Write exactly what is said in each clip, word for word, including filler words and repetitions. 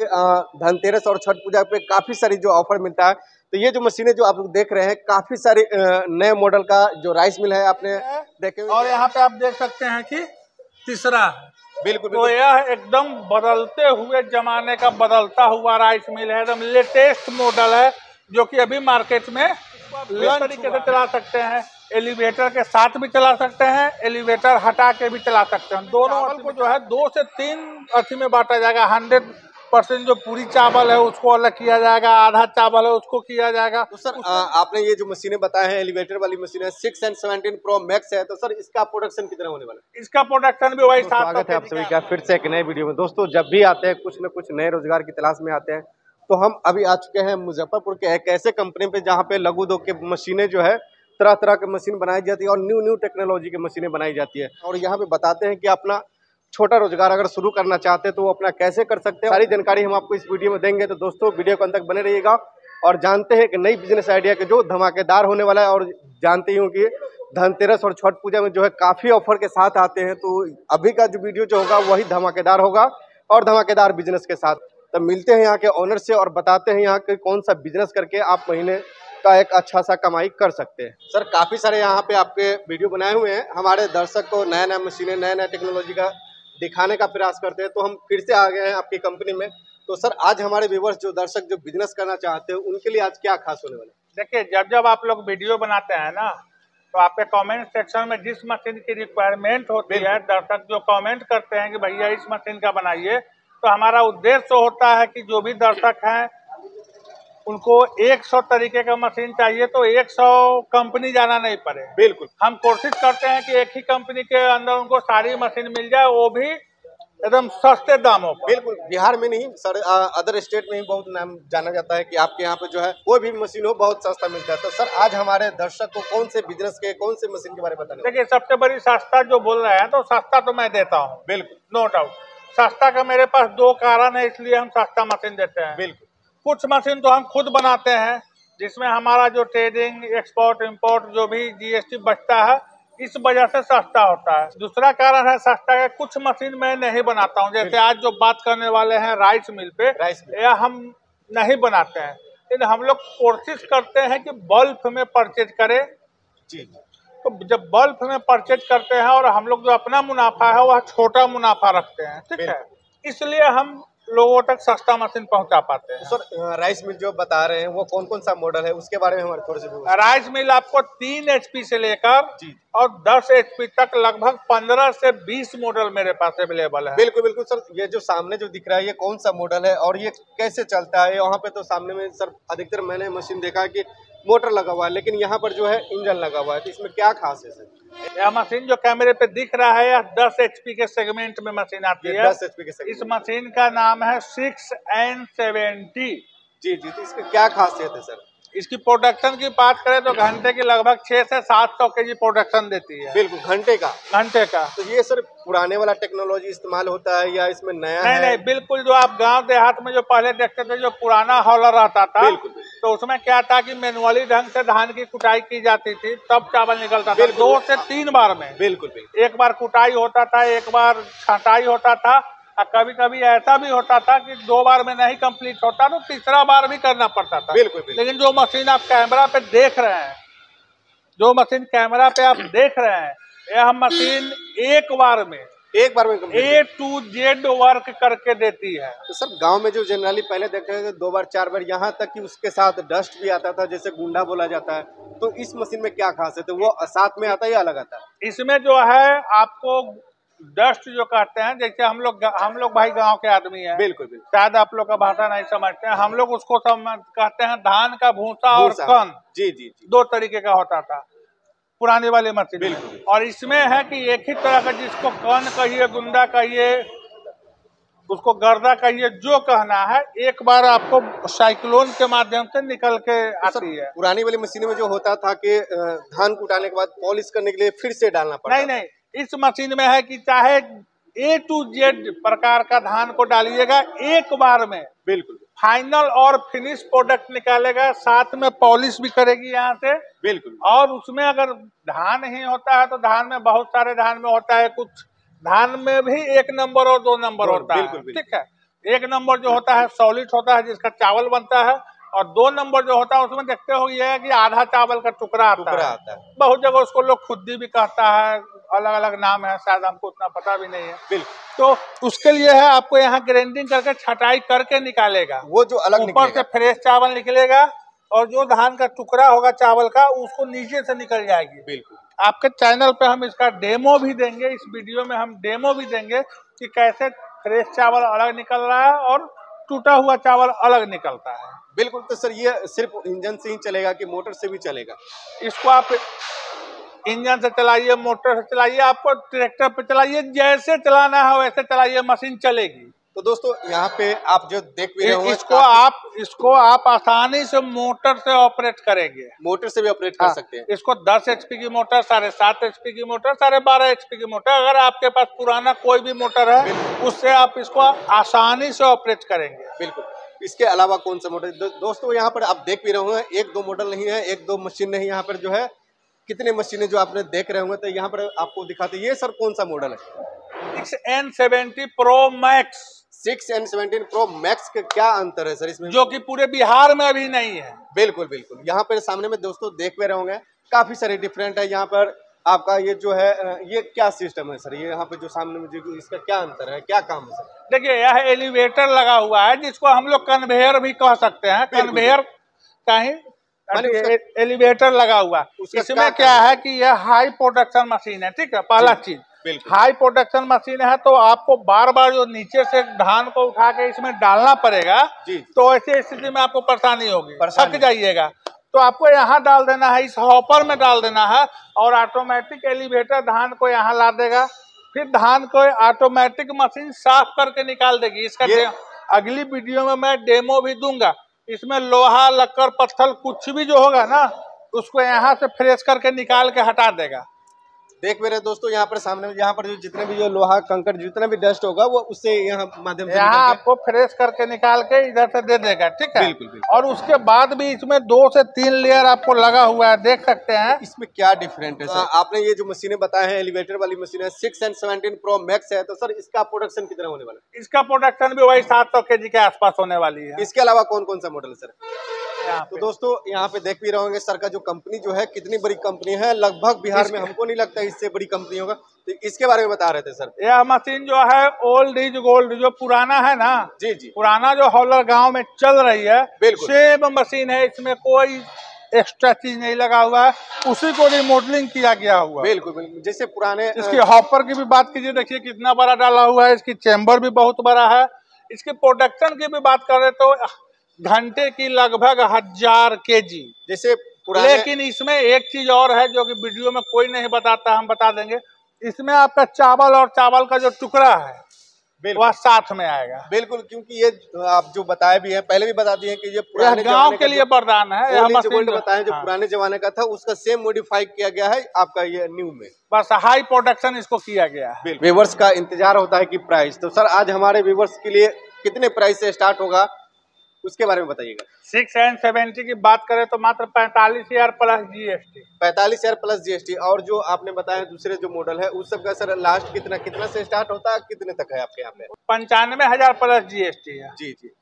धनतेरस और छठ पूजा पे काफी सारी जो ऑफर मिलता है। तो ये जो मशीनें जो आप लोग देख रहे हैं, काफी सारे नए मॉडल का जो राइस मिल है आपने देखे हुए। और यहाँ पे आप देख सकते हैं कि तीसरा बिल्कुल, तो यह एकदम बदलते हुए जमाने का बदलता हुआ राइस मिल है, एकदम लेटेस्ट मॉडल है जो कि अभी मार्केट में इस तरीके से चला सकते हैं। एलिवेटर के साथ भी चला सकते हैं, एलिवेटर हटा के भी चला सकते हैं। दोनों को जो है दो से तीन अर्थी में बांटा जाएगा। हंड्रेड परसेंट जो पूरी चावल है उसको अलग किया जाएगा, आधा चावल है उसको किया जाएगा। तो सर आ, आपने ये जो मशीनें बताए हैं, एलिवेटर वाली मशीन है six and seventeen pro max है, तो सर इसका प्रोडक्शन कितना होने वाला है? इसका प्रोडक्शन भी वही। स्वागत है आप सभी का फिर से एक नए वीडियो में। दोस्तों, जब भी आते हैं कुछ न कुछ नए रोजगार की तलाश में आते हैं, तो हम अभी आ चुके हैं मुजफ्फरपुर के एक ऐसे कंपनी पे जहाँ पे लघु उद्योग के मशीनें जो है तरह तरह की मशीन बनाई जाती है और न्यू न्यू टेक्नोलॉजी की मशीनें बनाई जाती है। और यहाँ पे बताते हैं कि अपना छोटा रोजगार अगर शुरू करना चाहते हैं तो वो अपना कैसे कर सकते हैं। सारी जानकारी हम आपको इस वीडियो में देंगे, तो दोस्तों वीडियो को अंत तक बने रहिएगा और जानते हैं कि नई बिजनेस आइडिया के जो धमाकेदार होने वाला है। और जानते ही हो कि धनतेरस और छठ पूजा में जो है काफी ऑफर के साथ आते हैं, तो अभी का जो वीडियो जो होगा वही धमाकेदार होगा और धमाकेदार बिजनेस के साथ। तो मिलते हैं यहाँ के ऑनर से और बताते हैं यहाँ के कौन सा बिजनेस करके आप महीने का एक अच्छा सा कमाई कर सकते हैं। सर, काफी सारे यहाँ पे आपके वीडियो बनाए हुए हैं, हमारे दर्शक को नया नया मशीनें नया नया टेक्नोलॉजी का दिखाने का प्रयास करते हैं, तो हम फिर से आ गए हैं आपकी कंपनी में। तो सर, आज हमारे व्यूअर्स जो दर्शक जो बिजनेस करना चाहते हैं उनके लिए आज क्या खास होने वाला है? देखिए, जब जब आप लोग वीडियो बनाते हैं ना, तो आपके कमेंट सेक्शन में जिस मशीन की रिक्वायरमेंट होती है, दर्शक जो कमेंट करते हैं कि भैया इस मशीन का बनाइए, तो हमारा उद्देश्य होता है कि जो भी दर्शक हैं उनको एक सौ तरीके का मशीन चाहिए तो एक सौ कंपनी जाना नहीं पड़े। बिल्कुल, हम कोशिश करते हैं कि एक ही कंपनी के अंदर उनको सारी मशीन मिल जाए, वो भी एकदम सस्ते दामों पर। बिल्कुल। बिहार में नहीं सर, अदर स्टेट में ही बहुत नाम जाना जाता है कि आपके यहाँ पे जो है कोई भी मशीन हो बहुत सस्ता मिलता है। तो सर, आज हमारे दर्शक को कौन से बिजनेस के कौन से मशीन के बारे में बताने? देखिए, सबसे बड़ी सस्ता जो बोल रहे हैं, तो सस्ता तो मैं देता हूँ, बिल्कुल, नो डाउट। सस्ता का मेरे पास दो कारण है, इसलिए हम सस्ता मशीन देते हैं। बिल्कुल। कुछ मशीन तो हम खुद बनाते हैं, जिसमें हमारा जो ट्रेडिंग, एक्सपोर्ट, इंपोर्ट जो भी जीएसटी बचता है, इस वजह से सस्ता होता है। दूसरा कारण है सस्ता का, कुछ मशीन मैं नहीं बनाता हूं। जैसे आज जो बात करने वाले हैं राइस मिल पे, राइस मिल यह हम नहीं बनाते हैं, लेकिन हम लोग कोशिश करते हैं कि बल्क में परचेज करें। जी। तो जब बल्क में परचेज करते हैं और हम लोग जो अपना मुनाफा है वह छोटा मुनाफा रखते हैं, ठीक है, इसलिए हम लोगों तक सस्ता मशीन पहुंचा पाते हैं। सर, राइस मिल जो बता रहे हैं वो कौन कौन सा मॉडल है उसके बारे में हमारे थोड़े से। राइस मिल आपको तीन एचपी से लेकर और दस एचपी तक लगभग पंद्रह से बीस मॉडल मेरे पास अवेलेबल है। बिल्कुल बिल्कुल सर, ये जो सामने जो दिख रहा है ये कौन सा मॉडल है और ये कैसे चलता है? वहाँ पे तो सामने में सर अधिकतर मैंने मशीन देखा है कि मोटर लगा हुआ है, लेकिन यहाँ पर जो है इंजन लगा हुआ है, तो इसमें क्या खास है सर? यह मशीन जो कैमरे पे दिख रहा है, यह दस एचपी के सेगमेंट में मशीन आती है। दस एचपी के सेगमेंट। इस मशीन का नाम है सिक्स एन सेवेंटी। जी जी, तो इसकी क्या खासियत है सर? इसकी प्रोडक्शन की बात करें तो घंटे की लगभग छह से सात सौ के जी प्रोडक्शन देती है। बिल्कुल, घंटे का घंटे का। तो ये सर पुराने वाला टेक्नोलॉजी इस्तेमाल होता है या इसमें नया नहीं है? नहीं, बिल्कुल। जो आप गांव देहात में जो पहले देखते थे, जो पुराना हॉलर रहता था, बिल्कुल, तो उसमें क्या था कि मैनुअली ढंग से धान की कुटाई की जाती थी, तब चावल निकलता था दो से तीन बार में। बिल्कुल बिल्कुल। एक बार कुटाई होता था, एक बार छटाई होता था, और कभी कभी ऐसा भी होता था कि दो बार में नहीं कंप्लीट होता तो तीसरा बार भी करना पड़ता था। बिल्कुल, बिल्कुल। लेकिन जो मशीन आप कैमरा पे देख रहे हैं, जो मशीन कैमरा पे आप देख रहे हैं, यह मशीन एक बार में एक बार में ए टू जेड वर्क करके देती है। तो सर, गांव में जो जनरली पहले देखते थे दो बार चार बार, यहाँ तक कि उसके साथ डस्ट भी आता था, जैसे गुंडा बोला जाता है, तो इस मशीन में क्या खास है? तो वो साथ में आता है या अलग आता है? इसमें जो है आपको डस्ट जो कहते हैं, जैसे हम लोग हम लोग भाई गांव के आदमी हैं, बिल्कुल बिल्कुल, शायद आप लोग का भाषा नहीं समझते हैं, हम लोग उसको समझ कहते हैं धान का भूसा और कन। जी जी जी, दो तरीके का होता था पुरानी वाली मशीन में। और इसमें है कि एक ही तरह का, जिसको कन कहिए, गुंडा कहिए, उसको गर्दा कहिए, जो कहना है, एक बार आपको साइक्लोन के माध्यम से निकल के आती है। पुरानी वाली मशीन में जो होता था कि धान कुटाने के बाद पॉलिश करने के लिए फिर से डालना पड़ता। नहीं नहीं, इस मशीन में है कि चाहे ए टू जेड प्रकार का धान को डालिएगा एक बार में, बिल्कुल फाइनल और फिनिश प्रोडक्ट निकालेगा, साथ में पॉलिश भी करेगी यहाँ से। बिल्कुल। और उसमें अगर धान ही होता है तो धान में बहुत सारे धान में होता है, कुछ धान में भी एक नंबर और दो नंबर होता है, ठीक है। एक नंबर जो होता है सॉलिड होता है जिसका चावल बनता है, और दो नंबर जो होता है उसमें देखते हो ये है कि आधा चावल का टुकड़ा आता, टुकड़ा है। आता है। बहुत जगह उसको लोग खुद्दी भी कहता है, अलग अलग नाम है, शायद हमको उतना पता भी नहीं है। बिल्कुल। तो उसके लिए है आपको यहाँ ग्राइंडिंग करके छटाई करके निकालेगा, वो जो अलग ऊपर से फ्रेश चावल निकलेगा, और जो धान का टुकड़ा होगा चावल का उसको नीचे से निकल जाएगी। बिल्कुल। आपके चैनल पे हम इसका डेमो भी देंगे, इस वीडियो में हम डेमो भी देंगे कि कैसे फ्रेश चावल अलग निकल रहा है और टूटा हुआ चावल अलग निकलता है। बिल्कुल। तो सर ये सिर्फ इंजन से ही चलेगा कि मोटर से भी चलेगा? इसको आप इंजन से चलाइए, मोटर से चलाइए, आपको ट्रैक्टर पे चलाइए, जैसे चलाना है वैसे चलाइए, मशीन चलेगी। तो दोस्तों यहाँ पे आप जो देख भी रहे होंगे, इसको आप इसको आप आसानी से मोटर से ऑपरेट करेंगे, मोटर से भी ऑपरेट कर सकते हैं। इसको दस एचपी की मोटर, साढ़े सात एचपी की मोटर, साढ़े बारह एचपी की मोटर, अगर आपके पास पुराना कोई भी मोटर है उससे आप इसको आसानी से ऑपरेट करेंगे। बिल्कुल। इसके अलावा कौन सा मॉडल दो, दोस्तों यहाँ पर आप देख भी रहे होंगे, एक दो मॉडल नहीं है, एक दो मशीन नहीं, यहाँ पर जो है कितने मशीनें जो आपने देख रहे होंगे। तो यहाँ पर आपको दिखाते, ये सर कौन सा मॉडल है? Six and seventy pro max. Six and seventeen pro max का क्या अंतर है सर इसमें, जो कि पूरे बिहार में अभी नहीं है? बिल्कुल बिल्कुल। यहाँ पर सामने में दोस्तों देख भी रहे होंगे, काफी सारे डिफरेंट है। यहाँ पर आपका ये जो है, ये क्या सिस्टम है सर? ये यहाँ पे जो सामने में जो, इसका क्या अंतर है, क्या काम है सर? देखिए यह एलिवेटर लगा हुआ है जिसको हम लोग कन्वेयर भी कह सकते हैं, कन्वेयर का ही एलिवेटर लगा हुआ। इसमें क्या है कि यह हाई प्रोडक्शन मशीन है, ठीक है, पहला चीज हाई प्रोडक्शन मशीन है, तो आपको बार बार जो नीचे से धान को उठा के इसमें डालना पड़ेगा, तो ऐसी स्थिति में आपको परेशानी होगी, थक जाइएगा। तो आपको यहाँ डाल देना है, इस हॉपर में डाल देना है, और ऑटोमेटिक एलिवेटर धान को यहाँ ला देगा, फिर धान को ऑटोमेटिक मशीन साफ करके निकाल देगी। इसका अगली वीडियो में मैं डेमो भी दूंगा। इसमें लोहा लक्कर पत्थर कुछ भी जो होगा ना, उसको यहाँ से फ्रेश करके निकाल के हटा देगा। देख मेरे दोस्तों यहाँ पर सामने में, यहाँ पर जो जितने भी जो लोहा कंकड़ जितना भी डस्ट होगा वो उससे यहाँ माध्यम से यहाँ आपको फ्रेश करके निकाल के इधर से दे देगा, ठीक है। बिल्कुल, बिल्कुल। और उसके बाद भी इसमें दो से तीन लेयर आपको लगा हुआ है, देख सकते हैं। इसमें क्या डिफरेंट है सर? आपने ये जो मशीनें बताए हैं, एलिवेटर वाली मशीन है, six and seventeen pro max है, तो सर इसका प्रोडक्शन कितना होने वाला है? इसका प्रोडक्शन भी वही सात सौ के जी के आसपास होने वाली है। इसके अलावा कौन कौन सा मॉडल है सर? तो दोस्तों यहाँ पे देख भी रहे होंगे सर का जो कंपनी जो है कितनी बड़ी कंपनी है, लगभग बिहार में हमको नहीं लगता इससे बड़ी कंपनी होगा। तो इसके बारे में बता रहे थे सर। यह मशीन जो है ओल्ड इज गोल्ड, जो पुराना है ना, जी जी, पुराना जो हॉलर गांव में चल रही है, बिल्कुल सेम मशीन है, इसमें कोई एक्स्ट्रा चीज नहीं लगा हुआ है, उसी को रिमॉडलिंग किया गया हुआ। बिल्कुल बिल्कुल, जैसे पुराने। इसकी हॉपर की भी बात कीजिए, देखिए कितना बड़ा डाला हुआ है, इसकी चैम्बर भी बहुत बड़ा है। इसकी प्रोडक्शन की भी बात करें तो घंटे की लगभग हजार के जी जैसे पुराने। लेकिन इसमें एक चीज और है जो कि वीडियो में कोई नहीं बताता, हम बता देंगे। इसमें आपका चावल और चावल का जो टुकड़ा है वह साथ में आएगा। बिल्कुल, क्योंकि ये आप जो बताए भी हैं, पहले भी बता दिए कि ये पुराने गांव के लिए वरदान है। यह मशीन बताए जो पुराने जमाने का था उसका सेम मॉडिफाई किया गया है आपका ये न्यू में, बस हाई प्रोडक्शन इसको किया गया है। व्यूअर्स का इंतजार होता है कि प्राइस, तो सर आज हमारे व्यूअर्स के लिए कितने प्राइस से स्टार्ट होगा उसके बारे में बताइएगा। सिक्स एंड सेवेंटी की बात करें तो मात्र पैंतालीस हजार प्लस जीएसटी। पैंतालीस हजार प्लस जीएसटी। और जो आपने बताया दूसरे जो मॉडल है उस सब का सर लास्ट कितना कितना से स्टार्ट होता है, कितने तक है आपके यहाँ पे? पंचानवे हजार प्लस जीएसटी है। जी जी।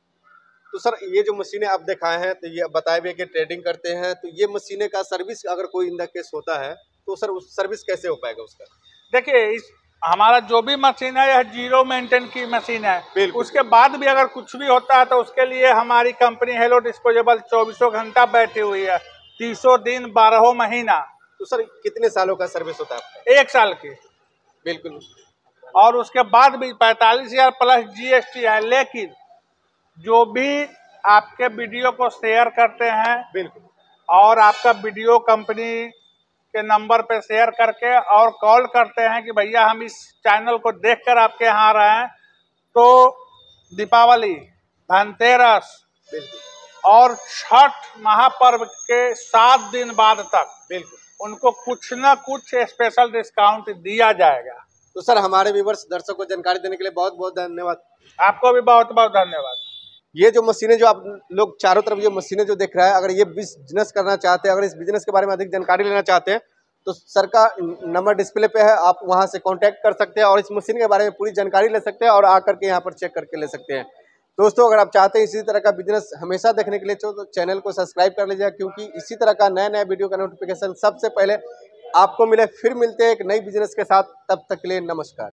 तो सर ये जो मशीनें आप दिखाए हैं, तो ये बताए भी कि ट्रेडिंग करते हैं, तो ये मशीनें का सर्विस अगर कोई इन द केस होता है तो सर उस सर्विस कैसे हो पाएगा उसका? देखिए इस हमारा जो भी मशीन है यह जीरो मेंटेन की मशीन है। उसके बाद भी अगर कुछ भी होता है तो उसके लिए हमारी कंपनी हेलो डिस्पोजेबल चौबीसों घंटा बैठी हुई है, तीसों दिन बारहों महीना। तो सर कितने सालों का सर्विस होता है? एक साल की। बिल्कुल। और उसके बाद भी पैंतालीस हजार प्लस जीएसटी है। लेकिन जो भी आपके वीडियो को शेयर करते हैं, बिल्कुल, और आपका वीडियो कंपनी के नंबर पे शेयर करके और कॉल करते हैं कि भैया हम इस चैनल को देखकर आपके यहाँ आ रहे हैं, तो दीपावली, धनतेरस और छठ महापर्व के सात दिन बाद तक बिल्कुल उनको कुछ ना कुछ स्पेशल डिस्काउंट दिया जाएगा। तो सर हमारे व्यूअर्स दर्शकों को जानकारी देने के लिए बहुत बहुत धन्यवाद। आपको भी बहुत बहुत धन्यवाद। ये जो मशीनें जो आप लोग चारों तरफ ये मशीनें जो देख रहा है, अगर ये बिजनेस करना चाहते हैं, अगर इस बिजनेस के बारे में अधिक जानकारी लेना चाहते हैं तो सर का नंबर डिस्प्ले पे है, आप वहां से कांटेक्ट कर सकते हैं और इस मशीन के बारे में पूरी जानकारी ले सकते हैं और आकर के यहाँ पर चेक करके ले सकते हैं। दोस्तों अगर आप चाहते हैं इसी तरह का बिजनेस हमेशा देखने के लिए तो चैनल को सब्सक्राइब कर लीजिएगा, क्योंकि इसी तरह का नया नया वीडियो का नोटिफिकेशन सबसे पहले आपको मिले। फिर मिलते हैं एक नई बिजनेस के साथ, तब तक के लिए नमस्कार।